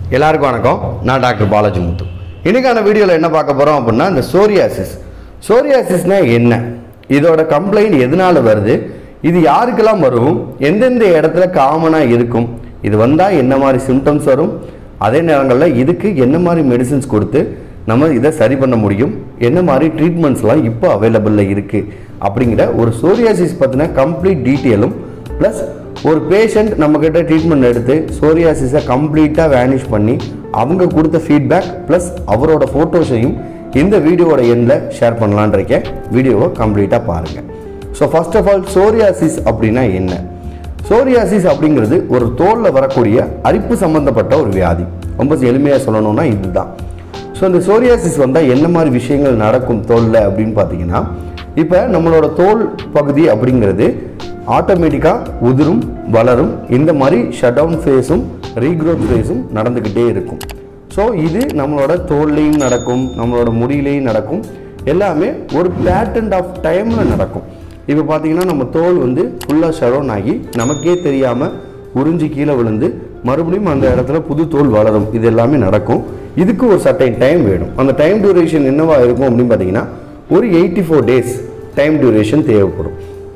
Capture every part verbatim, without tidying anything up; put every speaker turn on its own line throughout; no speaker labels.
எல்லாருக்கும் வணக்கம். நான் டாக்டர் பாலாஜி முத்து. இன்னைக்கான வீடியோவில் என்ன பார்க்க போகிறோம் அப்படின்னா, இந்த சோரியாசிஸ் சோரியாசிஸ்னா என்ன, இதோட கம்ப்ளைண்ட் எதனால வருது, இது யாருக்கெல்லாம் வரும், எந்தெந்த இடத்துல காமனாக இருக்கும், இது வந்தால் என்ன மாதிரி சிம்டம்ஸ் வரும், அதே நேரங்களில் இதுக்கு என்ன மாதிரி மெடிசின்ஸ் கொடுத்து நம்ம இதை சரி பண்ண முடியும், என்ன மாதிரி ட்ரீட்மெண்ட்ஸ்லாம் இப்போ அவைலபிளில் இருக்குது அப்படிங்கிற ஒரு சோரியாசிஸ் பற்றின கம்ப்ளீட் டீட்டெயிலும் ப்ளஸ் ஒரு பேஷண்ட் நம்மக்கிட்ட ட்ரீட்மெண்ட் எடுத்து சோரியாசிஸை கம்ப்ளீட்டாக வேனிஷ் பண்ணி அவங்க கொடுத்த ஃபீட்பேக் ப்ளஸ் அவரோட ஃபோட்டோஸையும் இந்த வீடியோவோட எண்டில் ஷேர் பண்ணலான் இருக்கேன். வீடியோவை கம்ப்ளீட்டாக பாருங்கள். So first of all psoriasis அப்படின்னா என்ன? சோரியாசிஸ் அப்படிங்கிறது ஒரு தோலில் வரக்கூடிய அரிப்பு சம்மந்தப்பட்ட ஒரு வியாதி. ரொம்ப எளிமையாக சொல்லணும்னா இதுதான். ஸோ இந்த சோரியாசிஸ் வந்தால் என்ன மாதிரி விஷயங்கள் நடக்கும் தோலில் அப்படின்னு பார்த்தீங்கன்னா, இப்போ நம்மளோட தோல் பகுதி அப்படிங்கிறது ஆட்டோமேட்டிக்காக உதிரும் வளரும், இந்த மாதிரி ஷட் டவுன் ஃபேஸும் ரீக்ரோத் ஃபேஸும் நடந்துக்கிட்டே இருக்கும். ஸோ இது நம்மளோட தோல்லையும் நடக்கும், நம்மளோட முடியிலையும் நடக்கும், எல்லாமே ஒரு பேட்டர்ன் ஆஃப் டைமில் நடக்கும். இப்போ பார்த்தீங்கன்னா நம்ம தோல் வந்து ஃபுல்லாக ஷடவுன் ஆகி நமக்கே தெரியாமல் உறிஞ்சி கீழே விழுந்து மறுபடியும் அந்த இடத்துல புது தோல் வளரும். இது எல்லாமே நடக்கும். இதுக்கு ஒரு சர்டைன் டைம் வேணும். அந்த டைம் டியூரேஷன் என்னவா இருக்கும் அப்படின்னு பார்த்தீங்கன்னா, ஒரு eighty four days time duration தேவைப்படும்.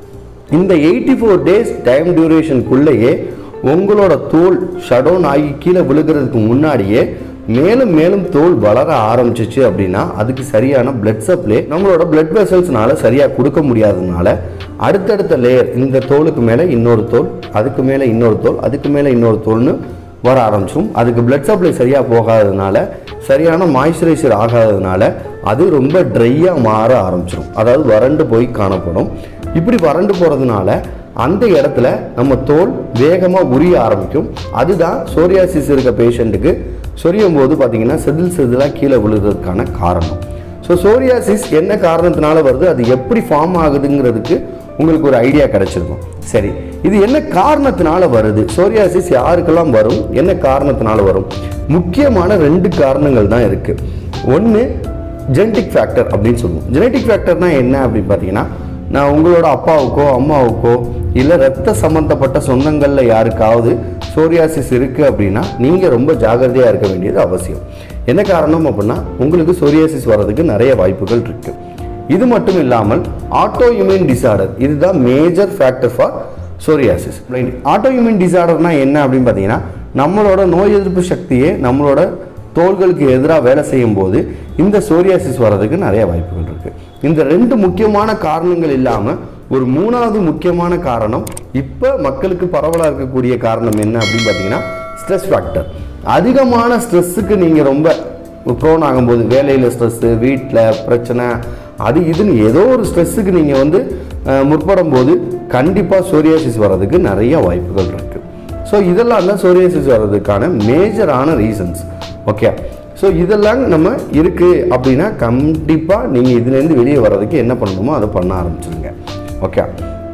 இந்த எயிட்டி ஃபோர் டேஸ் டைம் டியூரேஷனுக்குள்ளேயே உங்களோட தோல் ஷடவுன் ஆகி கீழே விழுகிறதுக்கு முன்னாடியே மேலும் மேலும் தோல் வளர ஆரம்பிச்சிச்சு அப்படின்னா அதுக்கு சரியான பிளட் சப்ளை நம்மளோட பிளட் வெசல்ஸ்னால சரியாக கொடுக்க முடியாததுனால அடுத்தடுத்த லேயர், இந்த தோலுக்கு மேலே இன்னொரு தோல், அதுக்கு மேலே இன்னொரு தோல், அதுக்கு மேலே இன்னொரு தோல்னு வர ஆரம்பிச்சிடும். அதுக்கு பிளட் சப்ளை சரியாக போகாததுனால, சரியான மாய்ஸ்சரைசர் ஆகாததுனால அது ரொம்ப ட்ரையாக மாற ஆரம்பிச்சிடும். அதாவது வறண்டு போய் காணப்படும். இப்படி வறண்டு போகிறதுனால அந்த இடத்துல நம்ம தோல் வேகமாக உரிய ஆரம்பிக்கும். அதுதான் சோரியாசிஸ் இருக்க பேஷண்ட்டுக்கு சொரியும் போது பார்த்தீங்கன்னா செதில் செதிலாக கீழே விழுகிறதுக்கான காரணம். ஸோ சோரியாசிஸ் என்ன காரணத்தினால வருது, அது எப்படி ஃபார்ம் ஆகுதுங்கிறதுக்கு உங்களுக்கு ஒரு ஐடியா கிடைச்சிருக்கும். சரி, இது என்ன காரணத்தினால வருது, சோரியாசிஸ் யாருக்கெல்லாம் வரும், என்ன காரணத்தினால வரும்? முக்கியமான ரெண்டு காரணங்கள் தான் இருக்குது. ஒன்று ஜெனட்டிக் ஃபேக்டர் அப்படின்னு சொல்லுவோம். ஜெனட்டிக் ஃபேக்டர்னா என்ன அப்படின்னு பார்த்தீங்கன்னா, நான் உங்களோட அப்பாவுக்கோ அம்மாவுக்கோ இல்லை ரத்த சம்மந்தப்பட்ட சொந்தங்களில் யாருக்காவது சோரியாசிஸ் இருக்குது அப்படின்னா நீங்கள் ரொம்ப ஜாகிரதையாக இருக்க வேண்டியது அவசியம். என்ன காரணம் அப்படின்னா, உங்களுக்கு சோரியாசிஸ் வர்றதுக்கு நிறைய வாய்ப்புகள் இருக்குது. இது மட்டும் இல்லாமல் ஆட்டோ இம்யூன் டிசார்டர், இதுதான் major factor for psoriasis. Auto immune டிசார்டர்னா என்ன அப்படின்னு பார்த்தீங்கன்னா, நம்மளோட நோய் எதிர்ப்பு சக்தியே நம்மளோட தோள்களுக்கு எதிராக வேலை செய்யும் போது இந்த சோரியாசிஸ் வர்றதுக்கு நிறைய வாய்ப்புகள் இருக்குது. இந்த ரெண்டு முக்கியமான காரணங்கள் இல்லாமல் ஒரு மூணாவது முக்கியமான காரணம் இப்போ மக்களுக்கு பரவலாக இருக்கக்கூடிய காரணம் என்ன அப்படின்னு பார்த்தீங்கன்னா, ஸ்ட்ரெஸ் ஃபேக்டர். அதிகமான ஸ்ட்ரெஸ்ஸுக்கு நீங்கள் ரொம்ப ப்ரோன் ஆகும்போது, வேலையில் ஸ்ட்ரெஸ்ஸு, வீட்டில் பிரச்சனை, அது இதுன்னு ஏதோ ஒரு ஸ்ட்ரெஸ்ஸுக்கு நீங்கள் வந்து முற்படும் போது கண்டிப்பாக சோரியாசிஸ் வர்றதுக்கு நிறைய வாய்ப்புகள் இருக்குது. ஸோ இதெல்லாம் தான் சோரியாசிஸ் வர்றதுக்கான மேஜரான ரீசன்ஸ். ஓகே, ஸோ இதெல்லாம் நம்ம இருக்குது அப்படின்னா கண்டிப்பாக நீங்கள் இதுலேருந்து வெளியே வர்றதுக்கு என்ன பண்ணணுமோ அதை பண்ண ஆரம்பிச்சிருங்க. ஓகே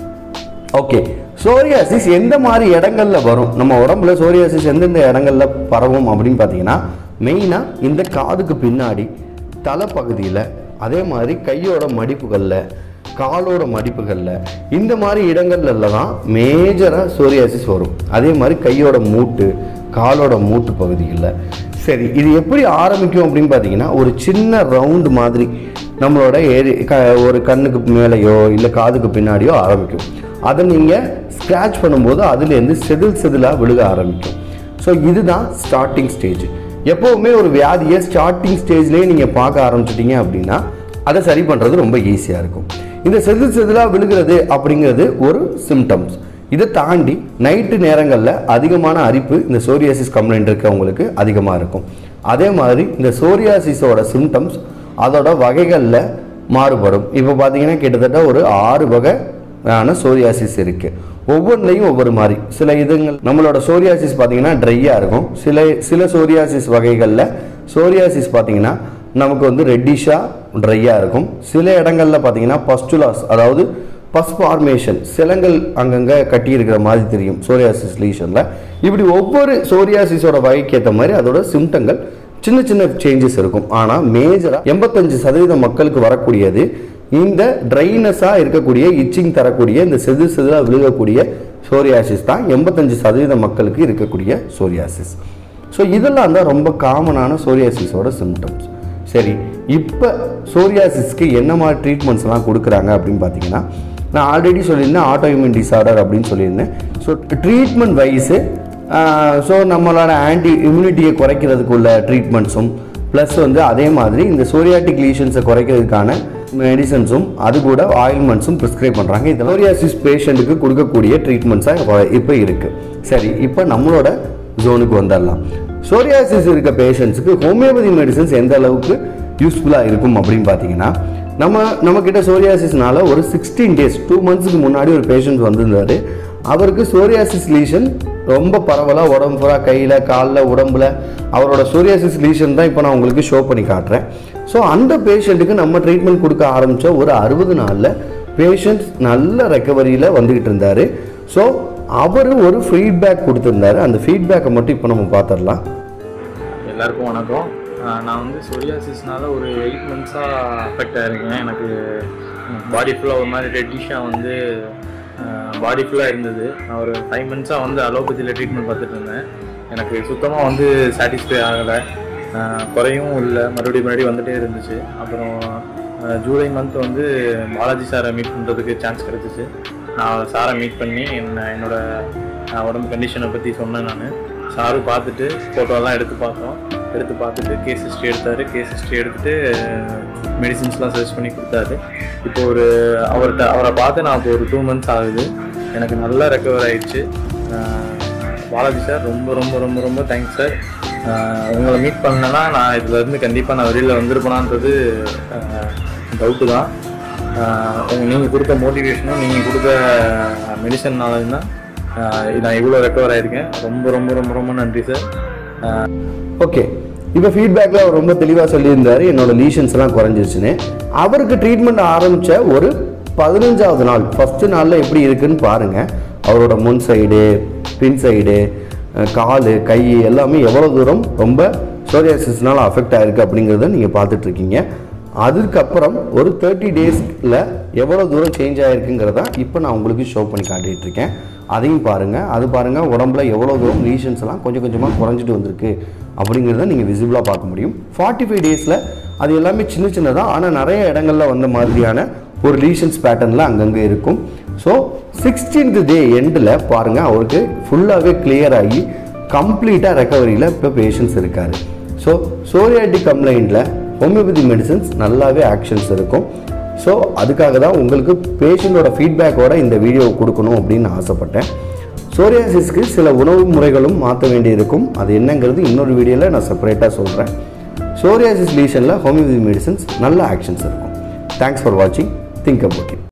ஓகே சோரியாசிஸ் எந்த மாதிரி இடங்களில் வரும், நம்ம உடம்புல சோரியாசிஸ் எந்தெந்த இடங்களில் பரவும் அப்படின்னு பார்த்தீங்கன்னா, மெயினாக இந்த காதுக்கு பின்னாடி, தலைப்பகுதியில், அதே மாதிரி கையோட மடிப்புகளில், காலோட மடிப்புகளில், இந்த மாதிரி இடங்கள்ல தான் மேஜராக சோரியாசிஸ் வரும். அதே மாதிரி கையோட மூட்டு, காலோட மூட்டு பகுதிகளில். சரி, இது எப்படி ஆரம்பிக்கும் அப்படின்னு பார்த்தீங்கன்னா, ஒரு சின்ன ரவுண்டு மாதிரி நம்மளோட ஏரி க ஒரு கண்ணுக்கு மேலேயோ இல்லை காதுக்கு பின்னாடியோ ஆரம்பிக்கும். அதை நீங்கள் ஸ்க்ராட்ச் பண்ணும்போது அதுலேருந்து செதில் செதிலாக விழுக ஆரம்பிக்கும். ஸோ இதுதான் ஸ்டார்டிங் ஸ்டேஜ். எப்போவுமே ஒரு வியாதியை ஸ்டார்டிங் ஸ்டேஜ்லேயே நீங்கள் பார்க்க ஆரம்பிச்சிட்டிங்க அப்படின்னா அதை சரி பண்ணுறது ரொம்ப ஈஸியாக இருக்கும். இந்த செதில் செதிலாக விழுகிறது அப்படிங்கிறது ஒரு சிம்டம்ஸ். இதை தாண்டி நைட்டு நேரங்களில் அதிகமான அரிப்பு இந்த சோரியாசிஸ் கம்ப்ளைண்ட் இருக்கவங்களுக்கு அதிகமாக இருக்கும். அதே மாதிரி இந்த சோரியாசிஸோட சிம்டம்ஸ் அதோட வகைகளில் மாறுபடும். இப்போ பார்த்தீங்கன்னா கிட்டத்தட்ட ஒரு ஆறு வகையான சோரியாசிஸ் இருக்குது. ஒவ்வொன்றிலையும் ஒவ்வொரு மாதிரி. சில இதுங்கள் நம்மளோட சோரியாசிஸ் பார்த்தீங்கன்னா ட்ரையாக இருக்கும். சில சில சோரியாசிஸ் வகைகளில் சோரியாசிஸ் பார்த்தீங்கன்னா நமக்கு வந்து ரெட்டிஷாக ட்ரையாக இருக்கும். சில இடங்களில் பார்த்தீங்கன்னா பஸ்டுலாஸ், அதாவது பஸ் ஃபார்மேஷன், சிலங்கள் அங்கங்கே கட்டி இருக்கிற மாதிரி தெரியும் சோரியாசிஸ் லீஷனில். இப்படி ஒவ்வொரு சோரியாசிஸோட வகைக்கு ஏற்ற மாதிரி அதோட சிம்டங்கள் சின்ன சின்ன சேஞ்சஸ் இருக்கும். ஆனால் மேஜராக எண்பத்தஞ்சு சதவீதம் மக்களுக்கு வரக்கூடியது இந்த ட்ரைனஸாக இருக்கக்கூடிய, இச்சிங் தரக்கூடிய, இந்த செதில் செதிலாக விழுகக்கூடிய சோரியாசிஸ் தான் எண்பத்தஞ்சு சதவீதம் மக்களுக்கு இருக்கக்கூடிய சோரியாசிஸ். ஸோ ஸோ இதெல்லாம் தான் ரொம்ப காமனான சோரியாசிஸோட சிம்டம்ஸ். சரி, இப்போ சோரியாசிஸ்க்கு என்ன மாதிரி ட்ரீட்மெண்ட்ஸ்லாம் கொடுக்குறாங்க அப்படின்னு பார்த்தீங்கன்னா, நான் ஆல்ரெடி சொல்லியிருந்தேன் ஆட்டோ இம்யூன் டிசார்டர் அப்படின்னு சொல்லியிருந்தேன். ஸோ ட்ரீட்மெண்ட் வைஸு ஸோ நம்மளோட ஆன்டி இம்யூனிட்டியை குறைக்கிறதுக்குள்ள ட்ரீட்மெண்ட்ஸும் ப்ளஸ் வந்து அதே மாதிரி இந்த சோரியாட்டிக் லீஷன்ஸை குறைக்கிறதுக்கான மெடிசன்ஸும் அது கூட ஆயில்மெண்ட்ஸும் ப்ரிஸ்கிரைப் பண்ணுறாங்க. இந்த சோரியாசிஸ் பேஷண்ட்டுக்கு கொடுக்கக்கூடிய ட்ரீட்மெண்ட்ஸாக இப்போ இருக்குது. சரி, இப்போ நம்மளோட ஜோனுக்கு வந்துடலாம். சோரியாசிஸ் இருக்க பேஷண்ட்ஸுக்கு ஹோமியோபதி மெடிசன்ஸ் எந்த அளவுக்கு யூஸ்ஃபுல்லாக இருக்கும் அப்படின்னு பார்த்தீங்கன்னா, நம்ம நம்மக்கிட்ட சோரியாசிஸ்னால ஒரு சிக்ஸ்டீன் டேஸ் டூ மந்த்ஸுக்கு முன்னாடி ஒரு பேஷண்ட் வந்திருந்தார். அவருக்கு சோரியாசிஸ் லீஷன் ரொம்ப பரவலாக உடம்பு பூரா கையில் காலில் உடம்புல அவரோட சோரியாசிஸ் லீஷன் தான் இப்போ நான் உங்களுக்கு ஷோ பண்ணி காட்டுறேன். ஸோ அந்த பேஷண்ட்டுக்கு நம்ம ட்ரீட்மெண்ட் கொடுக்க ஆரம்பித்த ஒரு அறுபது நாளில் பேஷண்ட் நல்ல ரெக்கவரியில் வந்துக்கிட்டு இருந்தார். ஸோ அவர் ஒரு ஃபீட்பேக் கொடுத்துருந்தாரு. அந்த ஃபீட்பேக்கை மட்டும் இப்போ நம்ம பார்த்துடலாம்.
எல்லாருக்கும் வணக்கம். நான் வந்து சோரியாசிஸ்னால ஒரு எயிட் மந்த்ஸாக அஃபெக்ட் ஆகிருக்கேன். எனக்கு பாடி ஃபுல்லாக ஒரு மாதிரி ரெட்டிஷாக வந்து பாடி ஃபுல்லாக இருந்தது. நான் ஒரு ஃபைவ் மந்த்ஸாக வந்து அலோபதியில் ட்ரீட்மெண்ட் பார்த்துட்டு இருந்தேன். எனக்கு சுத்தமாக வந்து சாட்டிஸ்ஃபை ஆகலை, குறையும் இல்லை, மறுபடியும் மறுபடியும் வந்துகிட்டே இருந்துச்சு. அப்புறம் ஜூலை மந்த் வந்து பாலாஜி சாரை மீட் பண்ணுறதுக்கு சான்ஸ் கிடச்சிச்சு. நான் சாரை மீட் பண்ணி என்ன என்னோடய உடம்பு கண்டிஷனை பற்றி சொன்னேன். நான் சாரு பார்த்துட்டு ஃபோட்டோலாம் எடுத்து பார்த்தோம். எடுத்து பார்த்துட்டு கேஸ் ஹிஸ்ட்ரி எடுத்தார். கேஸ் ஹிஸ்ட்ரி எடுத்துகிட்டு மெடிசின்ஸ்லாம் சர்ச் பண்ணி கொடுத்தாரு. இப்போ ஒரு அவர்கிட்ட அவரை பார்த்து நான் இப்போ ஒரு டூ மந்த்ஸ் ஆகுது. எனக்கு நல்லா ரெக்கவர் ஆகிடுச்சு. பாலாஜி சார் ரொம்ப ரொம்ப ரொம்ப ரொம்ப தேங்க்ஸ் சார். உங்களை மீட் பண்ணேன்னா நான் இதுலேருந்து கண்டிப்பாக நான் வெளியில் வந்திருப்பேனான்றது டவுட்டு தான். நீங்கள் கொடுத்த மோட்டிவேஷனும் நீங்கள் கொடுத்த மெடிசன்னாலும் தான் நான் இவ்வளோ ரெக்கவர் ஆகிருக்கேன். ரொம்ப ரொம்ப ரொம்ப ரொம்ப நன்றி சார்.
ஓகே, இப்போ ஃபீட்பேக்கில் அவர் ரொம்ப தெளிவாக சொல்லியிருந்தார் என்னோட லீஷன்ஸ்லாம் குறைஞ்சிருச்சுன்னு. அவருக்கு ட்ரீட்மெண்ட் ஆரம்பித்த ஒரு பதினஞ்சாவது நாள் ஃபஸ்ட்டு நாளில் எப்படி இருக்குன்னு பாருங்கள். அவரோட முன் சைடு, பின் சைடு, கால், கை எல்லாமே எவ்வளோ தூரம் ரொம்ப சோரியாசிஸ்னால் அஃபெக்ட் ஆகிருக்கு அப்படிங்கிறத நீங்கள் பார்த்துட்ருக்கீங்க. அதுக்கப்புறம் ஒரு தேர்ட்டி டேஸில் எவ்வளோ தூரம் சேஞ்ச் ஆகிருக்குங்கிறத இப்போ நான் உங்களுக்கு ஷோ பண்ணி காட்டிகிட்ருக்கேன். அதையும் பாருங்கள். அது பாருங்கள் உடம்புல எவ்வளோ தூரம் லீஷன்ஸ்லாம் கொஞ்சம் கொஞ்சமாக குறைஞ்சிட்டு வந்திருக்கு அப்படிங்கிறத நீங்கள் விசிபிளாக பார்க்க முடியும். ஃபார்ட்டி ஃபைவ் டேஸில் அது எல்லாமே சின்ன சின்னதாக ஆனால் நிறைய இடங்களில் வந்த மாதிரியான ஒரு லீஷன்ஸ் பேட்டர்னில் அங்கங்கே இருக்கும். ஸோ சிக்ஸ்டீன்த் டே எண்டில் பாருங்கள் அவருக்கு ஃபுல்லாகவே கிளியர் ஆகி கம்ப்ளீட்டாக ரெக்கவரியில் இப்போ பேஷண்ட்ஸ் இருக்கார். ஸோ சோரியாட்டிக் கம்ப்ளைண்ட்டில் ஹோமியோபதி மெடிசன்ஸ் நல்லாவே ஆக்ஷன்ஸ் இருக்கும். ஸோ அதுக்காக தான் உங்களுக்கு பேஷண்ட்டோட ஃபீட்பேக்கோட இந்த வீடியோவை கொடுக்கணும் அப்படின்னு நான் ஆசைப்பட்டேன். சோரியாசிஸ்க்கு சில உணவு முறைகளும் மாற்ற வேண்டியிருக்கும். அது என்னங்கிறது இன்னொரு வீடியோவில் நான் செப்பரேட்டாக சொல்கிறேன். சோரியாசிஸ் லீஷனில் ஹோமியோபதி மெடிசன்ஸ் நல்ல ஆக்ஷன்ஸ் இருக்கும். தேங்க்ஸ் ஃபார் வாட்சிங். Think about it.